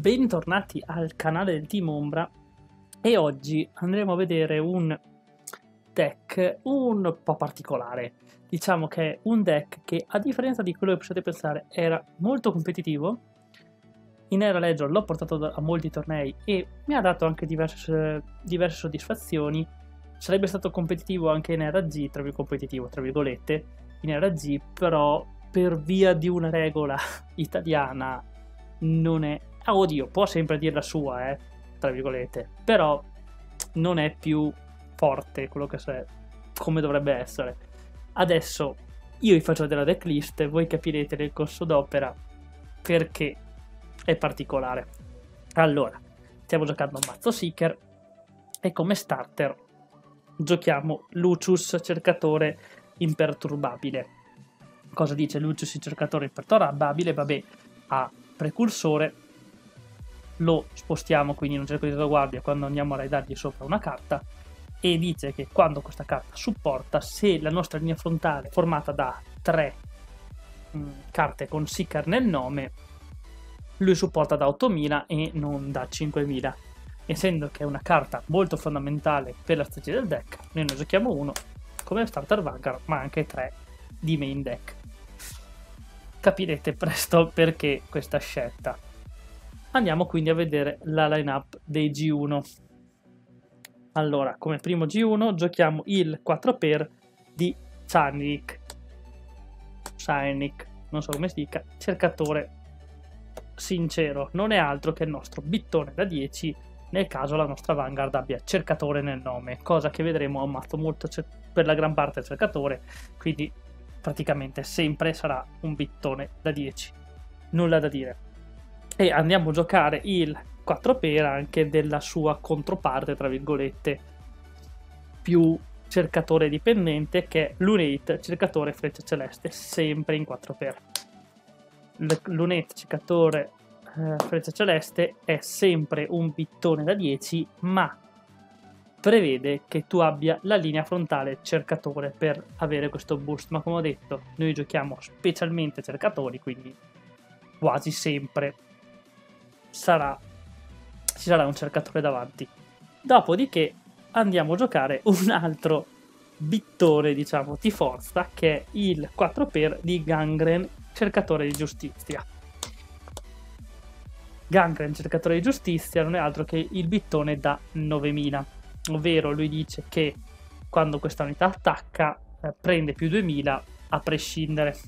bentornati al canale del Team Ombra e oggi andremo a vedere un deck un po' particolare. Diciamo che è un deck che, a differenza di quello che possiate pensare, era molto competitivo. In Era Legend l'ho portato a molti tornei e mi ha dato anche diverse soddisfazioni. Sarebbe stato competitivo anche in Era G, competitivo tra virgolette, in Era G, però per via di una regola italiana non è... oddio, può sempre dire la sua, tra virgolette, però non è più forte quello che è, come dovrebbe essere. Adesso io vi faccio della decklist e voi capirete nel corso d'opera perché è particolare. Allora, stiamo giocando a mazzo Seeker e come starter giochiamo Lucius, cercatore imperturbabile. Cosa dice Lucius, il cercatore imperturbabile? Vabbè, ha precursore, lo spostiamo, quindi non cerco di salvaguardia quando andiamo a raidargli sopra una carta, e dice che quando questa carta supporta, se la nostra linea frontale è formata da 3 carte con Seeker nel nome, lui supporta da 8000 e non da 5000. Essendo che è una carta molto fondamentale per la strategia del deck, noi ne giochiamo uno come starter Vanguard, ma anche 3 di main deck. Capirete presto perché questa scelta. Andiamo quindi a vedere la lineup dei G1. Allora, come primo G1 giochiamo il 4x di Czarnik, non so come si dica, cercatore sincero, non è altro che il nostro bittone da 10 nel caso la nostra Vanguard abbia cercatore nel nome, cosa che vedremo a un mazzo molto per la gran parte cercatore, quindi praticamente sempre sarà un bittone da 10, nulla da dire. E andiamo a giocare il 4x anche della sua controparte, tra virgolette, più cercatore dipendente, che è Lunate, cercatore freccia celeste, sempre in 4x. Lunate, cercatore freccia celeste, è sempre un bittone da 10, ma prevede che tu abbia la linea frontale cercatore per avere questo boost, ma come ho detto noi giochiamo specialmente cercatori, quindi quasi sempre ci sarà un cercatore davanti. Dopodiché andiamo a giocare un altro bittone, diciamo, di forza, che è il 4x di Gangren, cercatore di giustizia. Gangren, cercatore di giustizia, non è altro che il bittone da 9000, ovvero lui dice che quando questa unità attacca prende più 2000 a prescindere.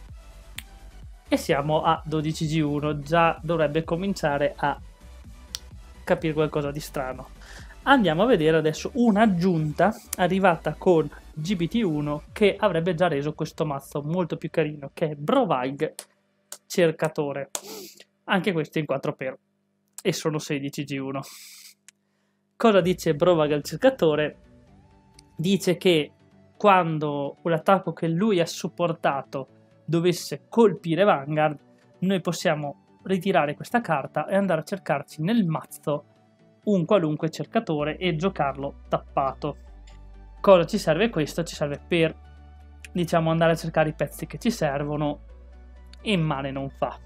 E siamo a 12G1, già dovrebbe cominciare a capire qualcosa di strano. Andiamo a vedere adesso un'aggiunta arrivata con GBT1 che avrebbe già reso questo mazzo molto più carino, che è Brovag, cercatore. Anche questo in 4x e sono 16G1. Cosa dice Brovag al cercatore? Dice che quando l'attacco che lui ha supportato dovesse colpire Vanguard, noi possiamo ritirare questa carta e andare a cercarci nel mazzo un qualunque cercatore e giocarlo tappato. Cosa ci serve questo? Ci serve per, diciamo, andare a cercare i pezzi che ci servono e male non fa.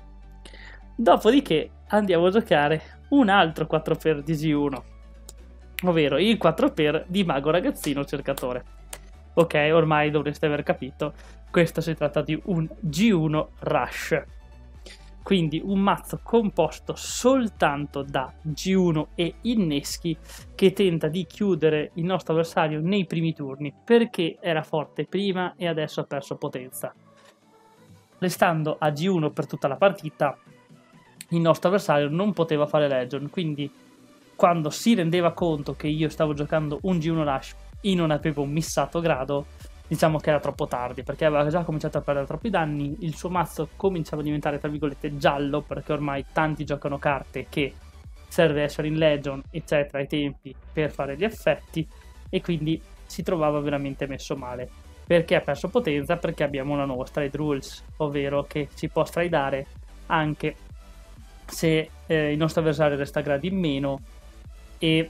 Dopodiché andiamo a giocare un altro 4x di G1, ovvero il 4x di Mago Ragazzino Cercatore. Ok, ormai dovreste aver capito, questo si tratta di un G1 Rush, quindi un mazzo composto soltanto da G1 e inneschi che tenta di chiudere il nostro avversario nei primi turni, perché era forte prima e adesso ha perso potenza. Restando a G1 per tutta la partita, il nostro avversario non poteva fare Legion, quindi quando si rendeva conto che io stavo giocando un G1 Rush e non avevo missato grado, diciamo che era troppo tardi, perché aveva già cominciato a perdere troppi danni, il suo mazzo cominciava a diventare, tra virgolette, giallo, perché ormai tanti giocano carte che serve essere in Legion, eccetera, ai tempi per fare gli effetti, e quindi si trovava veramente messo male. Perché ha perso potenza? Perché abbiamo una nuova stride rules, ovvero che si può stridare anche se il nostro avversario resta gradi in meno, e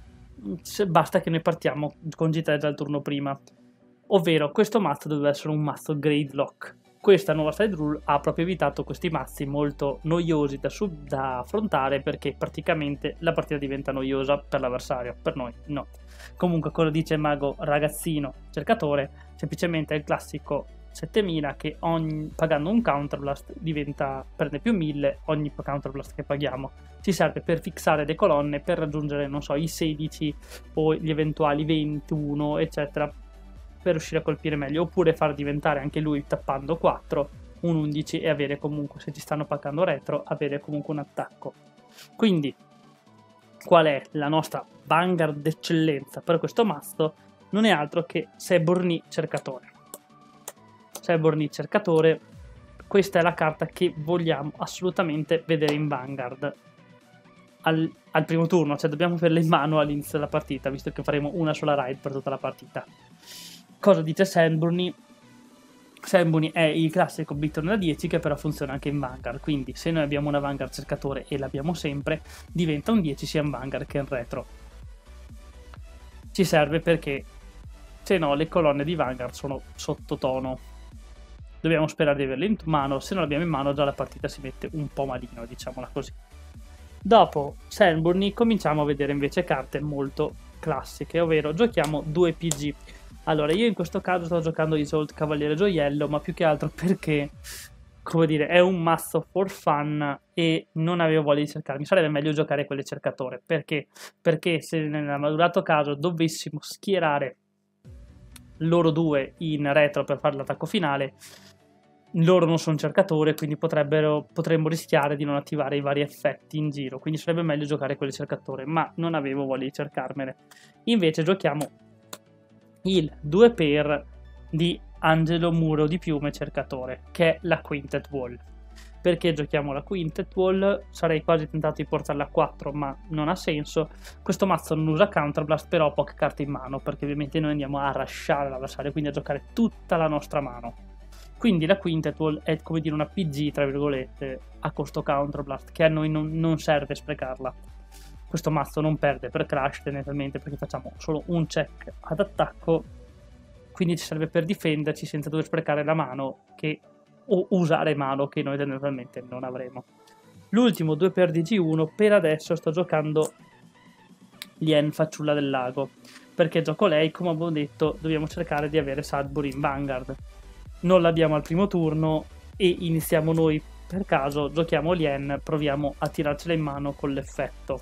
basta che noi partiamo con G3 già il turno prima, ovvero questo mazzo doveva essere un mazzo grade lock, questa nuova side rule ha proprio evitato questi mazzi molto noiosi da affrontare, perché praticamente la partita diventa noiosa per l'avversario, per noi no. Comunque, cosa dice il mago ragazzino cercatore? Semplicemente è il classico 7000 che pagando un counterblast prende più 1000 ogni counterblast che paghiamo. Ci serve per fissare le colonne, per raggiungere, non so, i 16 o gli eventuali 21, eccetera, per riuscire a colpire meglio, oppure far diventare anche lui, tappando 4, un 11 e avere comunque, se ti stanno paccando retro, avere comunque un attacco. Quindi, qual è la nostra vanguard d'eccellenza per questo mazzo? Non è altro che Seborni Cercatore. Seborni Cercatore, questa è la carta che vogliamo assolutamente vedere in Vanguard al primo turno, cioè dobbiamo averla in mano all'inizio della partita, visto che faremo una sola raid per tutta la partita. Cosa dice Seborni? Seborni è il classico Bitton da 10 che però funziona anche in Vanguard, quindi se noi abbiamo una Vanguard Cercatore e l'abbiamo sempre, diventa un 10 sia in Vanguard che in retro. Ci serve perché se no le colonne di Vanguard sono sottotono. Dobbiamo sperare di averle in mano, se non l'abbiamo in mano già la partita si mette un po' malino, diciamola così. Dopo Seborni cominciamo a vedere invece carte molto classiche, ovvero giochiamo 2 PG. Allora, io in questo caso sto giocando Isolt Cavaliere Gioiello, ma più che altro perché, come dire, è un mazzo for fun e non avevo voglia di cercarmi. Sarebbe meglio giocare quelle cercatore. Perché? Perché se nel malurato caso dovessimo schierare loro due in retro per fare l'attacco finale, loro non sono cercatore, quindi potremmo rischiare di non attivare i vari effetti in giro, quindi sarebbe meglio giocare quelle cercatore, ma non avevo voglia di cercarmene. Invece giochiamo il 2 per di Angelo Muro di Piume Cercatore, che è la Quintet Wall. Perché giochiamo la Quintet Wall? Sarei quasi tentato di portarla a 4, ma non ha senso. Questo mazzo non usa Counterblast, però ha poche carte in mano, perché ovviamente noi andiamo a rushare l'avversario, quindi a giocare tutta la nostra mano. Quindi la Quintet Wall è come dire una PG, tra virgolette, a costo Counterblast, che a noi non serve sprecarla. Questo mazzo non perde per crash tendenzialmente, perché facciamo solo un check ad attacco, quindi ci serve per difenderci senza dover sprecare la mano o usare mano che noi tendenzialmente non avremo. L'ultimo 2 per DG1, per adesso sto giocando Lien Fanciulla del Lago, perché gioco lei, come avevo detto, dobbiamo cercare di avere Sudbury in Vanguard. Non l'abbiamo al primo turno e iniziamo noi per caso, giochiamo Lien, proviamo a tirarcela in mano con l'effetto.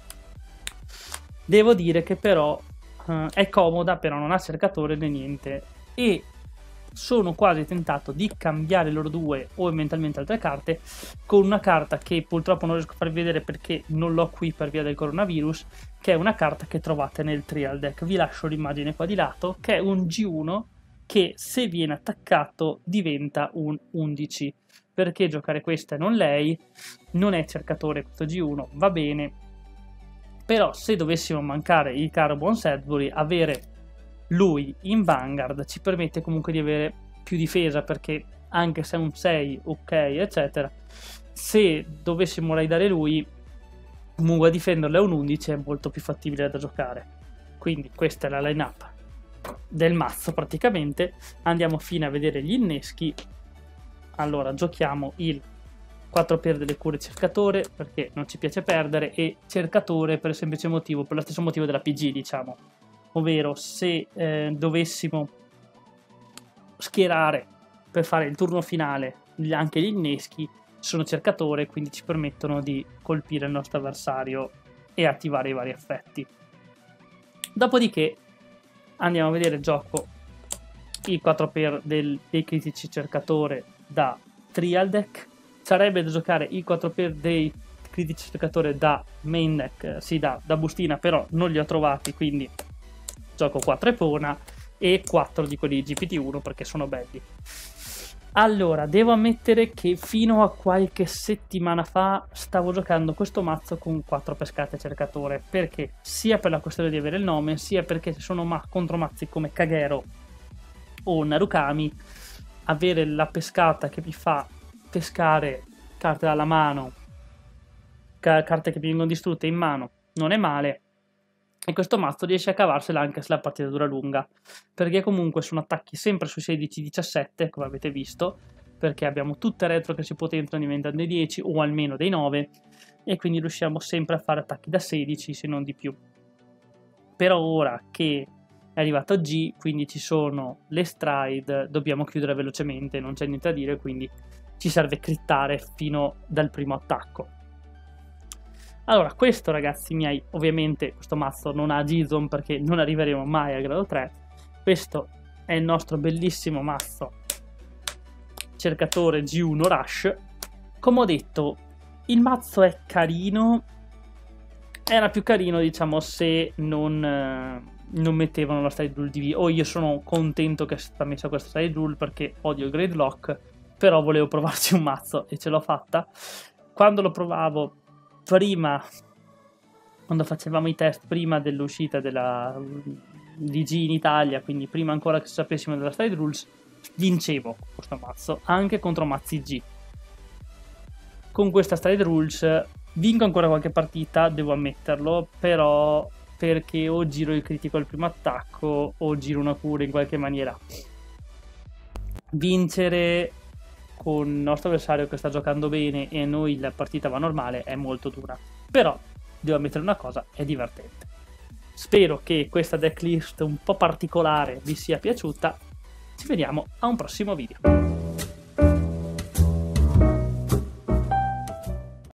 Devo dire che però è comoda, però non ha cercatore né niente, e sono quasi tentato di cambiare loro due o eventualmente altre carte con una carta che purtroppo non riesco a farvi vedere perché non l'ho qui per via del coronavirus, che è una carta che trovate nel trial deck. Vi lascio l'immagine qua di lato, che è un G1 che se viene attaccato diventa un 11. Perché giocare questa e non lei? Non è cercatore questo G1, va bene, però se dovessimo mancare il caro buon Sudbury, avere lui in Vanguard ci permette comunque di avere più difesa, perché anche se è un 6, ok, eccetera, se dovessimo raidare lui, comunque a difenderlo è un 11, è molto più fattibile da giocare. Quindi questa è la line-up del mazzo praticamente. Andiamo fino a vedere gli inneschi. Allora, giochiamo il 4 per delle cure cercatore, perché non ci piace perdere, e cercatore per il semplice motivo, per lo stesso motivo della PG, diciamo. Ovvero, se dovessimo schierare per fare il turno finale anche gli inneschi, sono cercatore, quindi ci permettono di colpire il nostro avversario e attivare i vari effetti. Dopodiché andiamo a vedere il gioco il 4 per dei critici cercatore da trial deck. Sarebbe da giocare il 4 per dei critici cercatore da main deck, sì, da bustina, però non li ho trovati, quindi gioco 4 Epona e 4 di quelli GPT-1 perché sono belli. Allora, devo ammettere che fino a qualche settimana fa stavo giocando questo mazzo con 4 pescate cercatore, perché sia per la questione di avere il nome, sia perché se sono contro mazzi come Kagero o Narukami, avere la pescata che mi fa pescare carte dalla mano, carte che mi vengono distrutte in mano, non è male. E questo mazzo riesce a cavarsela anche se la partita dura lunga, perché comunque sono attacchi sempre sui 16-17, come avete visto, perché abbiamo tutte retro che si potenziano diventando dei 10 o almeno dei 9, e quindi riusciamo sempre a fare attacchi da 16 se non di più. Però ora che è arrivato G, quindi ci sono le stride, dobbiamo chiudere velocemente, non c'è niente da dire, quindi ci serve crittare fino dal primo attacco. Allora, questo ragazzi miei, ovviamente questo mazzo non ha G-Zone perché non arriveremo mai a grado 3. Questo è il nostro bellissimo mazzo cercatore G1 Rush. Come ho detto, il mazzo è carino, era più carino diciamo se non mettevano la Stride Rule DV. Io sono contento che sia stata messa questa Stride Rule perché odio il Gridlock, però volevo provarci un mazzo e ce l'ho fatta. Quando lo provavo prima, quando facevamo i test prima dell'uscita della DG in Italia, quindi prima ancora che sapessimo della Stride Rules, vincevo questo mazzo anche contro mazzi G. Con questa Stride Rules vinco ancora qualche partita, devo ammetterlo, però perché o giro il critico al primo attacco o giro una cura in qualche maniera. Vincere con il nostro avversario che sta giocando bene e a noi la partita va normale è molto dura, però devo ammettere una cosa, è divertente. Spero che questa decklist un po' particolare vi sia piaciuta. Ci vediamo a un prossimo video.